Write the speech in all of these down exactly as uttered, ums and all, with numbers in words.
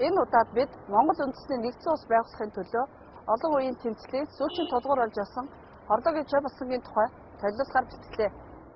Энэ удаад бид Монгол үндэсний нэгдсэн улс байгуулахын төлөө олон үеийн тэмцлийн сүүлчийн тулгуур болж байсан Хорлоогийн Choibalsanгийн тухай солилцоор бичлээ.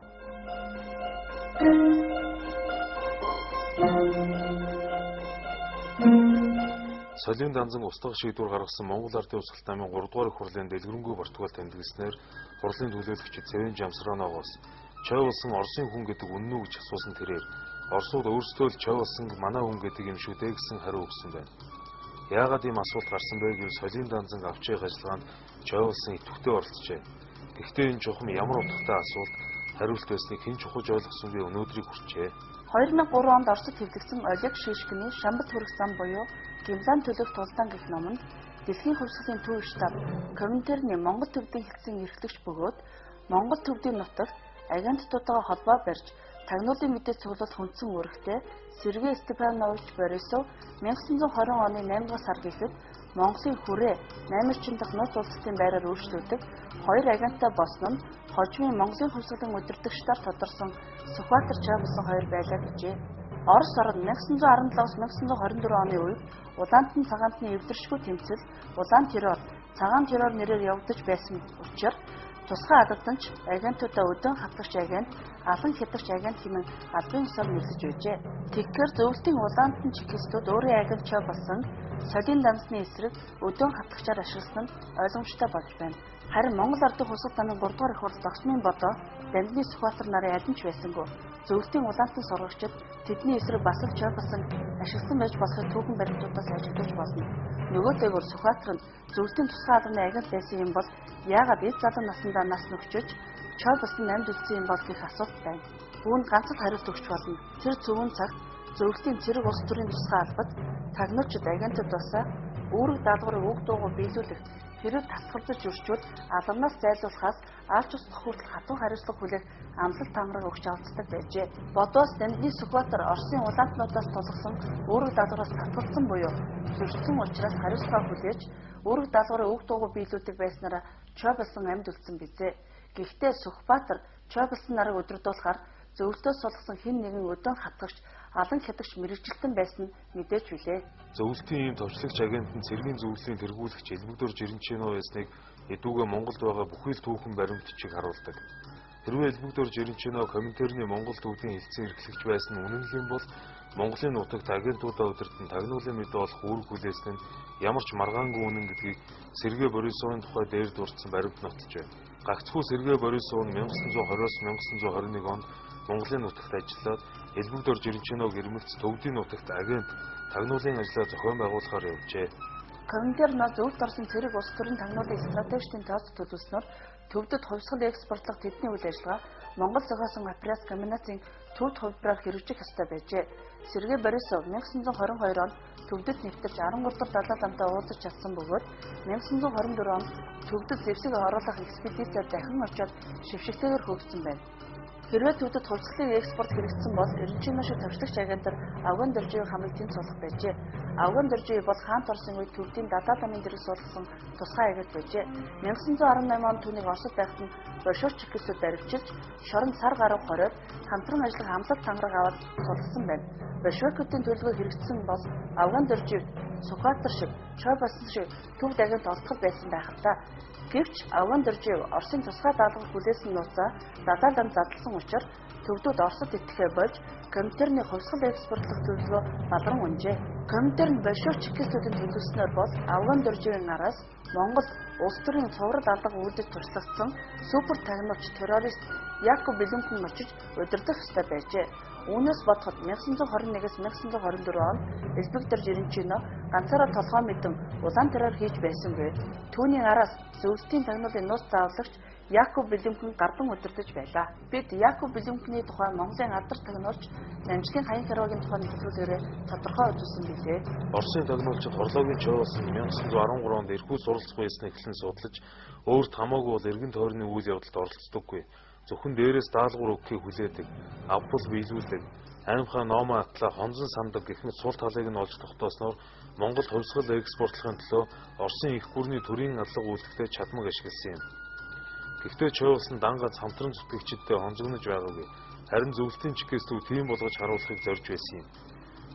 Солийн данзан устгах шийдвэр гаргасан Монгол Ардын Усгалт намын гурав дугаар их хурлын дэлгэрэнгүй Португал тэмдэглэснээр хурлын төлөөлөгчид Цэвэн Жамсраноогоос Choibalsan Оросын хүн гэдэг үнэн үү гэж асуусан тэрээр Оросууд өөрсдөө л Choibalsan манай хүн гэдэг юм шүү дээ гэсэн хариу өгсөн байна. Яагаад ийм асуулт гарсан бэ гэвэл солийн данзан авч явах ажиллагаанд Choibalsan идэвхтэй оролцжээ. Гэхдээ энэ чухам ямар утгатай асуулт хариулт байсныг хэн ч ухаж ойлгосонгүй өнөөдрийг хүрчээ. хоёр мың гурав онд Оросд хэвлэгдсэн Олег Шишкиний Шамбат хүрэх зам буюу Гимлан төлөх тулдаан гэх номонд дэлхийн хувьсгалын төв штаб Коминтерний Монгол төвдийн хэлтсэн эрхлэгч бөгөөд Монгол төвдийн нутагт агенттуудаа холбоо барьж тагнуулын мэдээ цуглуулах хүндсэн үүрэгтэй Сергей Степанович Борисов найман зуун хорин оны найман дугаар сар гэхэд Монголын хүрээ наймарчин дахь нууц улсуудын байраар өөрчлөгдөж хоёр агенттай болсон нь хожмын Монголын хувьсгалын удирдах штаб тодорсон Сүхбаатар Choibalsan хоёр байлаа гэжээ. Орос орн найман зуун арван талаас найман зуун хорин дөрвөн оны үед Улаантан цагаантны эвдэршгүй тэмцэл Улаан террор, цагаан террор нэрээр явагдаж байсан учраас тусгай албаданч агентуудаа өдөн хатгагч агент, алан хятагч агент хэмээн албан ёсоор нэрлэж байжээ. Тэгэхээр зөвлөлтийн Улаантан чекистүүд өөрийн агент Choibalsan солийн данзны эсрэг өдөн хатгагчаар ашигласан нь ойлгомжтой болж байна. Харин Монгол Ардын Усгалт намын гурав дугаар их хурл зогсмын бодоо Дамжны Сүхбаатар нарын аль нь ч байсангүй. Зөвлөлтийн Улаантан сургагчид тэдний эсрэг бас л Choibalsan ашигласан байж болохыг түүхэн баримтуудаас ажиглаж болно. Нөгөө дээгүүр Сүхбаатар нь зөвлөлтийн тусгай албаны агент байсан юм бол яагаад эд залуу насндаа нас нөхчөж Choibalsan амьд үлдсэн юм бол гэх асуулт байна. Үүнд ганц л хариулт өгч болно. Тэр зөвүүн цагт зөвлөлтийн цэрэг улс төрийн тусгай албад тагнуучид агентууд басаа үүрэг даалгаврыг уг дуугүй биелүүлэх хэрэг тасгалзаж өрчвөл албанаас зайлуулахаас алж устгах хүртэл хатуу хариуцлага хүлээх амлалт тамраг өгч авцдаг байжээ. Бодоос Дамжны Сүхбаатар Оросын улаантнуудаас тулгасан үүрэг даалгавраас татгалцсан буюу зөрчсөн учраас хариуцлага хүлээж үүрэг даалгаврыг уг дуугүй биелүүлдэг байснараа Choibalsan амьд үлдсэн бизээ. Гэхдээ Сүхбаатар Choibalsan нарыг өдрөдүүлэхээр зөвлөлтөөс сулгасан хэн нэгэн өдөн хатгагч алан хятагч мэрэгжилтэн байсан нь мэдээж билээ. Зөвлөлтийн ийм товчлагч агент нь цэргийн зөвлөлийн тэргүүлэгч Элбэгдүр Жирэнчэнөө байсныг эдүүгээ Монголд байгаа бүхий л түүхэн баримтчиг харуулдаг. Хэрвээ Элбэгдүр Жирэнчэнөө Коминтерний Монгол төвдийн хэлтсэн эрхлэгч байсан нь үнэн л юм бол Монголын нутагт агентуудаа удирдан тагнуулын мэдээ олох үүрэг хүлээсэн нь ямар ч маргаангүй үнэн гэдгийг Сергей Борисовын тухай дээр дурдсан баримт нотолж байна. Гагцхүү Сергей Борисов нь найман зуун двадцатоос найман зуун двадцать нэг онд Монголын нутагт ажиллаад Элбэгдүр Жирэнчэнөө гэрмэлц төвдийн нутагт агент тагнуулын ажлаа зохион байгуулахаар явжээ. Коминтерноо зөвлөлт орсон цэрэг улс төрийн тагнуулын стратегчдийн тооц төлөвлөснөөр төвдөд хувьсгал экспортлох тэдний үйл ажиллагаа Монгол зохиосон аппарат комбинацийн төвд хувьдраар хэрэгжих ёстой байжээ. Сергей Борисов найман зуун двадцать хоёр онд төвдөд нэвтэрч арван гурав дахь далаа ламтаа уулзаж чадсан бөгөөд найман зуун двадцать дөрвөн онд төвдөд зэвсэг оруулах экспедицээр дахин очоод шившигтэйгээр хөгжсөн байна. Хэрвээ төвдөд хувьсгалын экспорт хэрэгжсэн бол Эренчиноо шиг товчлагч агентар Авган Дөржийг хамаг тэн суулгах байжээ. Авган Дөржий бол хаант Оросын үед төвдийн дадаа дамын дэрэг суулгасан тусгай агент байжээ. найман зуун арван найман онд түүнийг Оросд байхад нь Большой чекистүүд баривчилж шоронд сар гаруй хориод хамтран ажиллах амлалт тамраг аваад суулгасан байна. Большевикуудын төлөвлөгөө хэрэгжсэн бол Авган Дөржийг Сүхбаатар шиг Choibalsan шиг төвд агент олдох байсан байх л та. Гэвч Авган Дөржийг Оросын тусгай даалгавар хүлээсэн нууцаа дадаа дам задлсан учраас төвдүүд Оросд итгэхээ болж Коминтерний хувьсгал экспортлох төлөвлөгөө балран унжээ. Коминтерн Большой чекистүүдийн төлөвлөснөөр бол Авган Дөржийн араас Монгол улс төрийн цуврал алга үлдэж туршлагдсан супер тагнуулч террорист Яков Белүнхэн очиж удирдах ёстой байжээ. Үүнээс бодоход найман зуун двадцать нэгээс найман зуун двадцать дөрвөн онд Элбэгдүр Жирэнчэнөө ганцаараа толгой мэдэн улаан террор хийж байсангүй. Түүний араас зөвлөлтийн тагнуулын нууц заавлагч Яков Белүнхэн гардан удирдах байлаа. Бид Яков Белүнхний тухай Монголын алдар тагнуулч Намжлын хаян хяруугийн тухай нэвтрүүлгээрээ тодорхой үзүүлсэн билээ. Оросын тагнуулчид Хорлоогийн Choibalsan найман зуун дөрвөн онд эрхүү суралцах байсныг эхлэн судлаж өөрт хамаагүй бол эргэн тойрны үйл явдалд оролцдоггүй. Зөвхөн дээрээс даалгавар өгөхийг хүлээдэг, авбал биелүүлдэг, аймхаа номоо атлаа хонзон самдаг гэх мэт сул талыг нь олж тогтоосноор Монгол хувьсгал экспортлохын төлөө Оросын их гүрний төрийн алга үйлдэлтэй чадмаг ашигласан юм. Гэхдээ Choibalsan дан ганц хамтран зүтгэгчдтэй хонжигнож байгаагүй. Харин зөвлөлтийн чекистүүд тийм болгож харуулахыг зорж байсан юм.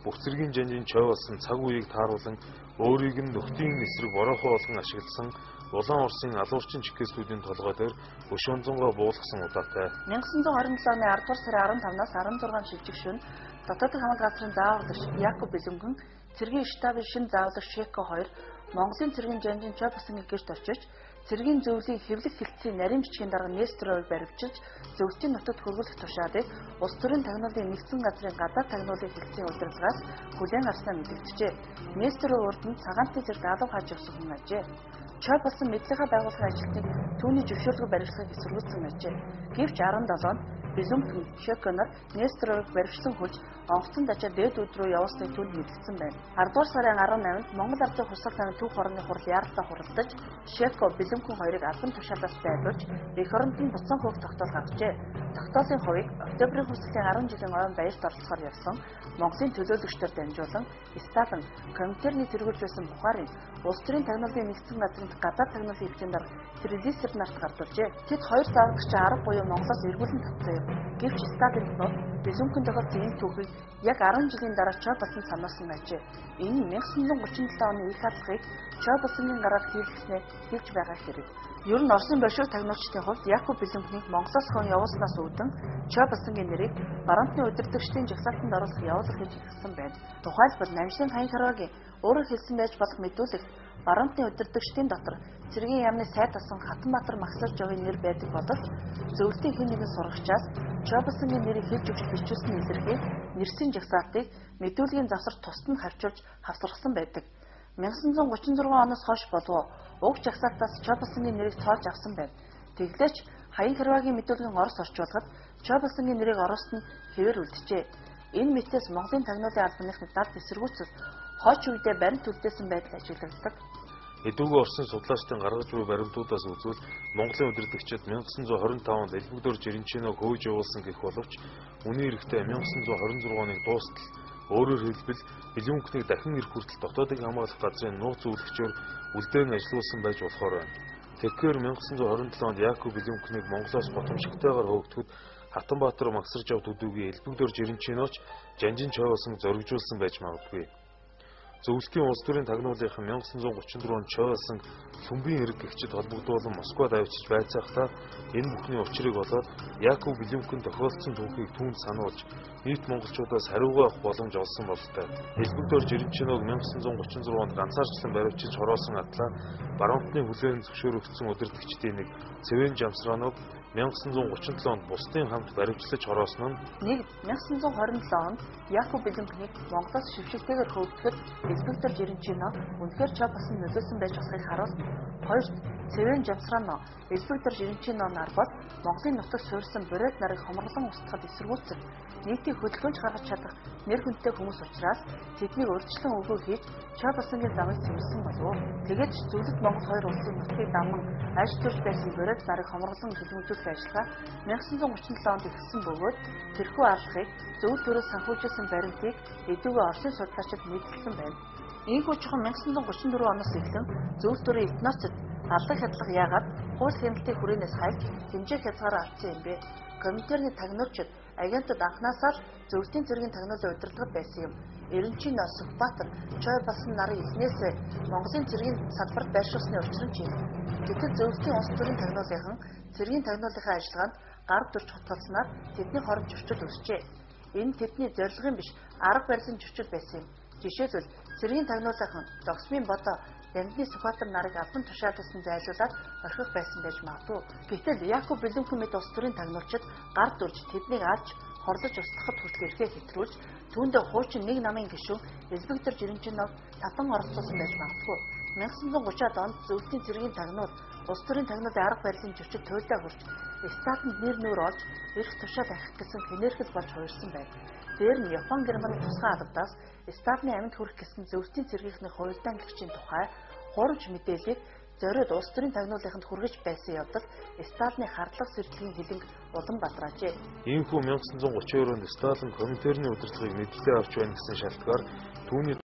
бүх цэргийн жанжин Choibalsan цаг үеийг тааруулан өөрийг нь нөхдийн эсрэг бороохон болгон ашигласан Улаан Орсын алуурчин чигээс-үүдийн толгой дээр өш онзонгоо буулгасан удаатай. найман сая девятьсот двадцать оны аравдугаар сарын арван тавнаас арван зургаан шилжих шөнө Дотоодын хамгаалалт газрын зааварлагч Яков Бэлэнгэн, цэргийн штабын шинэ зааварлагч Шеко хоёр Монголын цэргийн жанжин Choibalsan-ыг гэрт очиж цэргийн зөвлөлийн хэвлэх хилцээний нарийн бичгийн дарга Несторыг баривчилж зөвлөлтийн нутагт хөргөлөх тушаалыг улс төрийн тагнуулын нэгдсэн газрын гадаад тагнуулын хилцээний удирдлагаас хүлээн авснаа мэдэгджээ. Несторын урд нь цагаантны зэрэг алав хааж явсан хүн ажээ. Choibalsan мэдлэгээ байгуулахын ажилтныг түүний зөвшөөрлөг баримтлахыг эсэргүүцсэн ажээ. Гэвч арван долоонд Бэлэнгэн, Шеко нар Несторыг баривчлан хөлж онгоцон дажаа дээд үд рүү явуулсныг түнд мэдгдсэн байна. аравдугаар сарын арван найманд Монгол Ардын Хусгал намын түүх орны хурал яаралтай хуралдаж Шеко, Бэлэнгэн хоёрыг албан тушаалаас байлуулж эх оронд нь буцаан хөвг тогтоол гаргажээ. Тогтоолын хувийг Октябрийн хүслийн арван жилийн ойн баярт оролцохоор явсан Монголын төлөөлөгчдөр дамжуулан Сталин, Коминтерний тэргүүлж байсан Бухарын улс төрийн тагнуулын нэгдсэн газрын гадаад тагнуулын хилцээний дарга Трилисер нарт гардуулжээ. Тэд хоёр зааварлагчийн арга буюу Монголоос эргүүлэн татсан юм. Гэвч Сталин бод Бэлэнгэн тохиолдсон энэ түүхийг яг арван жилийн дараа Choibalsan сануулсан ажээ. Энэ найман сая гуравч επτөө оны их хаалгыг Choibalsan-гийн гараар хийлгэснээр хэлж байгаа хэрэг. Ер нь Оросын большевик тагнуулчдын хувьд Яков Бэлэнгэнийг Монголоос хон явуулснаас үүдэн Choibalsan-гийн нэрийг баруунтны удирдагчдын жагсаалтанд оруулах явуулах гэж хэлсэн байна. Тухайлбал Намжлын Хаян Харвагийн өөрөөр хэлсэн байж болох мэдүүлэгт баруунтны удирдагчдын дотор цэргийн яамны сайд асан Хатанбаатар Магсаржовын нэр байдаг боловч зөвлөлтийн хэн нэгэн сурагчаас Choibalsan-гийн нэрийг хэлж өгч бичүүлсэн илэрхий нэрсийн жагсаалтыг мэдүүлгийн завсар тусад нь хавчуулж хавсаргасан байдаг. найман сая гуравч зургаан оноос хойш болов уг жагсаалтаас Choibalsan-гийн нэрийг тоолж авсан байна. Тэглээч Хаян Харвагийн мэдүүлгийн Орос орчуулгад Choibalsan-гийн нэрийг Орост нь хэвээр үлджээ. Энэ мэтээс Монголын тагнуулын албаныхны далд эсэргүүцэл хойч үедээ баримт үлдээсэн байдал ажиглагддаг. Эдүүгээ Оросын судлаачдын гаргаж буй баримтуудаас үзвэл Монголын удирдагчид найман сая двадцать пять онд элбэг Жирэнчиног хөөж явуулсан гэх боловч үний эрэхтэй найман сая двадцать шесть оныг дуустал өөрөөр хэлбэл Бэлэнгэнийг дахин ирэх хүртэл дотоодыг хамгаалах газрын нууц зөвлөгчөөр үлдээн ажилуулсан байж болохоор байна. Тэгэхээр найман сая двадцать seven онд Яков Бэлэнгэнийг Монголоос готомшигтойгоор хөөгдөхөд Хатанбаатар Магсаржов төдийгүй элбэг Жирэнчинооч жанжин Choibalsan зоригжуулсан байж магадгүй. Зөвлөлтийн улс төрийн тагнуулынхан найман сая гуравч дөрөв онд Choibalsan сүмбийн хэрэг гэгчид холбогдуулан Москвад авчиж байцаахтаа энэ бүхний учрыг болоод Яков Бэлэнгэн тохиолдсон түүхийг түүнд сануулж нийт монголчуудаас хариугаа авах боломж олсон бололтой. Элбэг Жирэнчиног найман сая гуравч зург онд ганцаарчлан баривчилж хороосон атлаа баруунтны хүлээн зөвшөөрөгдсөн удирдагчдын нэг Цэвэн Жамсраног найман сая гуравч seven онд бусдын хамт баривчлаж хороосон нь нэг найман сая двадцать seven онд Яков Бэлэнгэнийг Монголоос шившигтэйгээр хөөгдөхөд элбэг Жирэнчиноо үнэхээр Choibalsan нөлөөсөн байж болохыг харуулна. Хоёрт Цэвэн Жамсрано элбэг Жирэнчиноо нар бол Монголын нутагт суурьсан бурайд нарыг хомрлон устгахад эсэргүүцэх нийтийн хөдөлгөөнч гаргаж чадах нэр хүндтэй хүмүүс учраас тэднийг урьдчилан өгөө хийж Choibalsan-гийн замыг цэвэрсэн болов. Тэгээд ч зөвлөлт Монгол хоёр улсын нутгийг даман аж төрж байсан бурайд нарыг хомрлон хөдөлгөжүүлэх ажиллагаа найман сая гуравч seven онд эхэлсэн бөгөөд тэрхүү алхахыг зөвлөлт төрөөс санхүүжилсэн баримтыг эдүүгээ Оросын судлаачид мэдгэлсэн байна. Ийхүү чухам найман сая гуравч дөрөв оноос эхлэн зөвлөлт төрийн этносчид аллах хядлага яагаад хууль хяналтын хүрээнээс хальж хэмжээ хязгаараа авсан юм бэ? Коминтерний тагнуурчид агентууд анхнаасаа л зөвлөлтийн цэргийн тагнуулын удирдлагад байсан юм. Эренчиноо, Сүхбаатар, Choibalsan нарын эхнээсээ Монголын цэргийн салбарт байршуулсны учир нь чинь. Гэтэл зөвлөлтийн улс төрийн тагнуулынхан цэргийн тагнуулынхаа ажиллагаанд гар дүрч хутгалснаар тэдний хооронд зөрчил үүсчээ. Энэ тэдний зорилгын биш арга барилын зөрчил байсан юм. Жишээлбэл цэргийн тагнуулынхан Зогсмын бодоо Яндны Сүхбаатар нарыг албан тушаалсан зайлуулаад орхих байсан байж магадгүй. Гэтэл Яков Бэлэнгэн мэт улс төрийн тагнуулчид гар дүрж тэднийг алж хорлож устгахад хүртэл эрхээ хэтрүүлж түүндээ хуучин нэг намын гишүүн элбэг Жирэнчиног татан оролцуулсан байж магадгүй. найман сая гуравчаад онд зөвлөлтийн цэргийн тагнуул улс төрийн тагнуулын арга барилын зөрчил туйлаа хүрч Сталинд нэр нүүр олж эрх тушаал ахих гэсэн хэнэрхэл болж хуурсан байна. Дээр нь Япон Германы тусгай албадаас Сталины амьд хүрэх гэсэн зөвлөлтийн цэргийнхний хувилдаангчийн тухай хуурамч мэдээллийг зориуд улс төрийн тагнуулынханд хүргэж байсан явдал Сталины хардлага сэрдлэгийн хилэнг улам бадраажээ. Иймхүү найман сая гуравч two онд Сталин Коминтерний удирдлагыг мэдээлэл авч байна гэсэн шалтгаар түүний